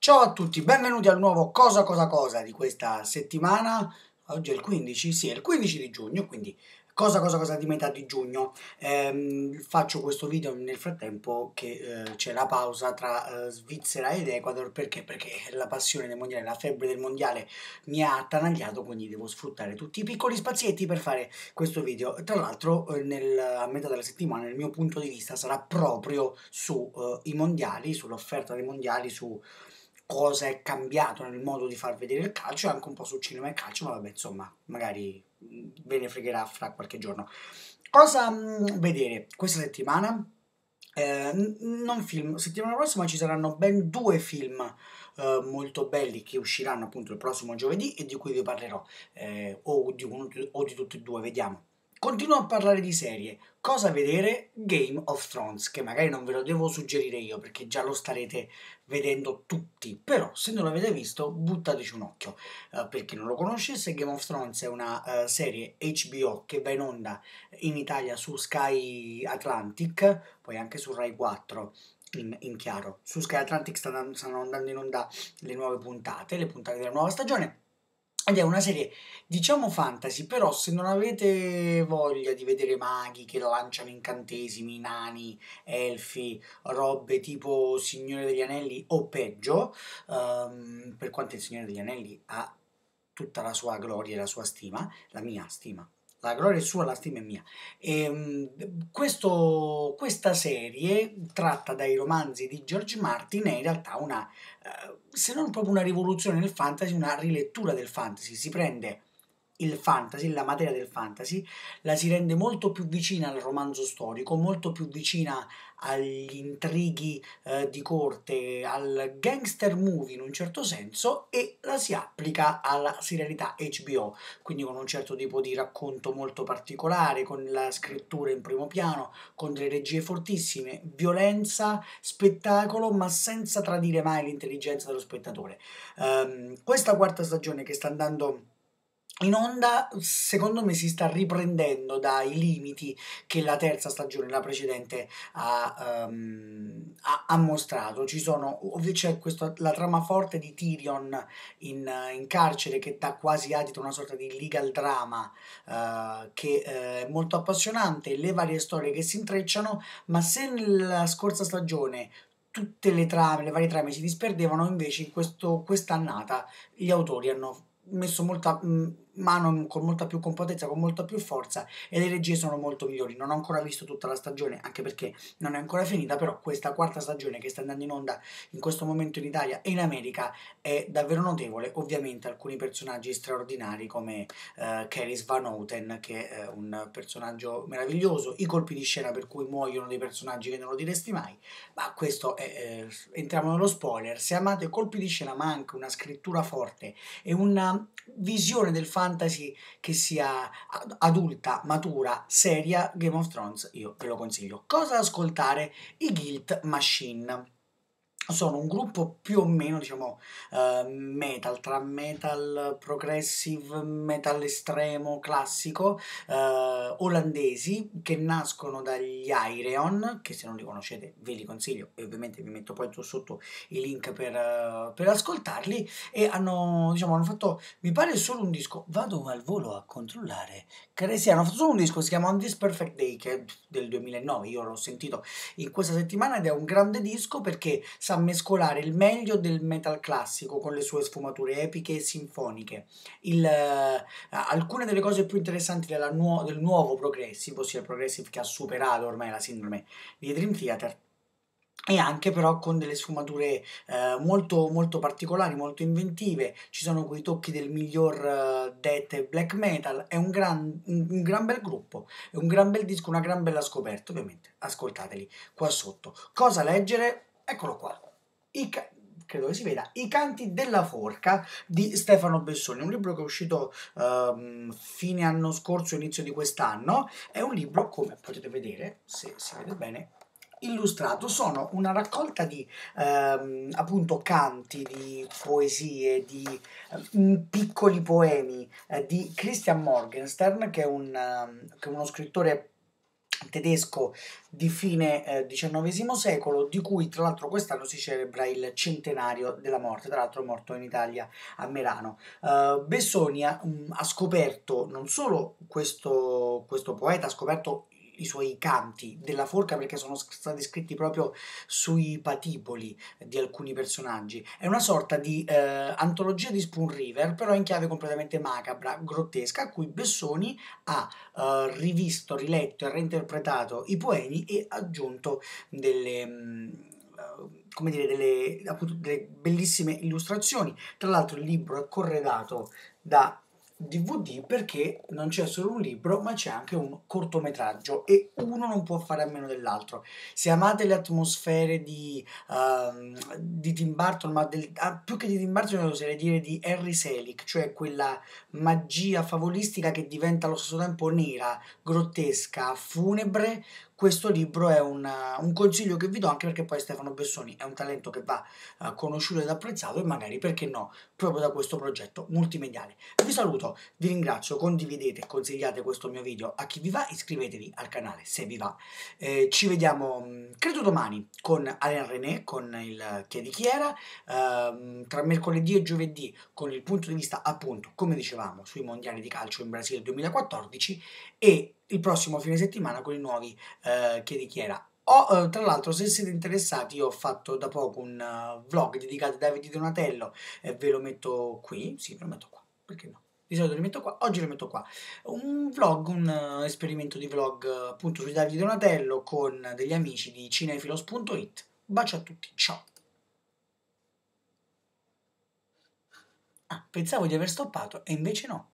Ciao a tutti, benvenuti al nuovo Cosa di questa settimana. Oggi è il 15, sì, è il 15 di giugno, quindi cosa di metà di giugno. Faccio questo video nel frattempo che c'è la pausa tra Svizzera ed Ecuador, perché? Perché la passione del mondiale, la febbre del mondiale mi ha attanagliato, quindi devo sfruttare tutti i piccoli spazietti per fare questo video. Tra l'altro, a metà della settimana il mio punto di vista sarà proprio su i mondiali, sull'offerta dei mondiali, su cosa è cambiato nel modo di far vedere il calcio e anche un po' sul cinema e calcio, ma vabbè, insomma, magari ve ne fregherà fra qualche giorno. Cosa vedere questa settimana? Non film, settimana prossima ci saranno ben due film molto belli che usciranno appunto il prossimo giovedì e di cui vi parlerò, o di uno o di tutti e due, vediamo. Continuo a parlare di serie. Cosa vedere? Game of Thrones, che magari non ve lo devo suggerire io perché già lo starete vedendo tutti, però se non l'avete visto buttateci un occhio. Per chi non lo conoscesse, Game of Thrones è una serie HBO che va in onda in Italia su Sky Atlantic, poi anche su Rai 4 in chiaro. Su Sky Atlantic stanno andando in onda le puntate della nuova stagione. Ed è una serie, diciamo fantasy, però se non avete voglia di vedere maghi che lanciano incantesimi, nani, elfi, robe tipo Signore degli Anelli o peggio, per quanto il Signore degli Anelli ha tutta la sua gloria e la sua stima, la mia stima. La gloria è sua, la stima è mia. Questa serie, tratta dai romanzi di George Martin, è in realtà una, se non proprio una rivoluzione nel fantasy, una rilettura del fantasy. Si prende il fantasy, la materia del fantasy, la si rende molto più vicina al romanzo storico, molto più vicina agli intrighi di corte, al gangster movie in un certo senso, e la si applica alla serialità HBO, quindi con un certo tipo di racconto molto particolare, con la scrittura in primo piano, con delle regie fortissime, violenza, spettacolo, ma senza tradire mai l'intelligenza dello spettatore. Questa quarta stagione che sta andando in onda, secondo me si sta riprendendo dai limiti che la terza stagione, la precedente, ha mostrato. C'è la trama forte di Tyrion in carcere che dà quasi adito a una sorta di legal drama che è molto appassionante, le varie storie che si intrecciano, ma se nella scorsa stagione tutte le trame, le varie trame si disperdevano, invece in quest'annata gli autori hanno messo molta mano con molta più completezza, con molta più forza, e le regie sono molto migliori. Non ho ancora visto tutta la stagione, anche perché non è ancora finita, però questa quarta stagione che sta andando in onda in questo momento in Italia e in America è davvero notevole. Ovviamente alcuni personaggi straordinari come Caris Van Houten, che è un personaggio meraviglioso, i colpi di scena per cui muoiono dei personaggi che non lo diresti mai, ma questo è, entriamo nello spoiler. Se amate colpi di scena ma anche una scrittura forte e una visione del fantasy che sia adulta, matura, seria, Game of Thrones io ve lo consiglio. Cosa ascoltare? I Guilt Machine. Sono un gruppo più o meno, diciamo, metal, tra metal progressive, metal estremo, classico, olandesi, che nascono dagli Ayreon, che se non li conoscete ve li consiglio, e ovviamente vi metto poi sotto i link per ascoltarli, e hanno fatto, mi pare solo un disco, vado al volo a controllare, sì, hanno fatto solo un disco, si chiama On This Perfect Day, che è del 2009, io l'ho sentito in questa settimana ed è un grande disco perché sa mescolare il meglio del metal classico con le sue sfumature epiche e sinfoniche. Alcune delle cose più interessanti del nuovo progressive, ossia il progressive che ha superato ormai la sindrome di Dream Theater, e anche però con delle sfumature molto, molto particolari, molto inventive. Ci sono quei tocchi del miglior death e black metal. È un gran bel gruppo, è un gran bel disco, una gran bella scoperta. Ovviamente ascoltateli qua sotto. Cosa leggere? Eccolo qua. Credo che si veda, I canti della forca di Stefano Bessoni, un libro che è uscito fine anno scorso, inizio di quest'anno. È un libro, come potete vedere, se si vede bene, illustrato. Sono una raccolta di appunto canti, di poesie, di piccoli poemi di Christian Morgenstern, che è uno scrittore tedesco di fine XIX secolo, di cui tra l'altro quest'anno si celebra il centenario della morte, tra l'altro morto in Italia a Merano. Bessoni ha scoperto non solo questo poeta, ha scoperto i suoi canti della forca perché sono stati scritti proprio sui patiboli di alcuni personaggi. È una sorta di antologia di Spoon River, però in chiave completamente macabra, grottesca, a cui Bessoni ha rivisto, riletto e reinterpretato i poemi e aggiunto delle, come dire, appunto, delle bellissime illustrazioni. Tra l'altro il libro è corredato da DVD perché non c'è solo un libro, ma c'è anche un cortometraggio e uno non può fare a meno dell'altro. Se amate le atmosfere di Tim Burton, ma più che di Tim Burton, oserei dire di Harry Selick, cioè quella magia favolistica che diventa allo stesso tempo nera, grottesca, funebre, questo libro è un consiglio che vi do anche perché poi Stefano Bessoni è un talento che va conosciuto ed apprezzato e magari, perché no, proprio da questo progetto multimediale. Vi saluto, vi ringrazio, condividete, consigliate questo mio video a chi vi va, iscrivetevi al canale se vi va. Ci vediamo, credo domani, con Alain René, con il Chiedi chi era, tra mercoledì e giovedì con il punto di vista appunto, come dicevamo, sui mondiali di calcio in Brasile 2014 e il prossimo fine settimana con i nuovi Chiedi chi era. Tra l'altro, se siete interessati, io ho fatto da poco un vlog dedicato a Davide Donatello e ve lo metto qui, sì, ve lo metto qua, perché no? Di solito li metto qua, oggi li metto qua. Un vlog, un esperimento di vlog appunto su Davide Donatello con degli amici di cinefilos.it. Bacio a tutti, ciao! Ah, pensavo di aver stoppato e invece no.